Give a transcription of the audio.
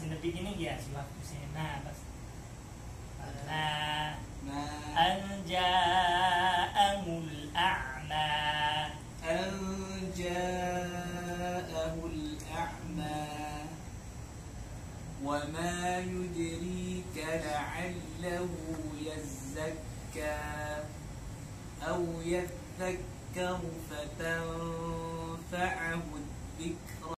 in the beginning, yes, you have to say na. أن جاءه الأعمى. أن جاءه الأعمى. وما يدريك لعله يزكى أو يذكر فتنفعه الذكرى.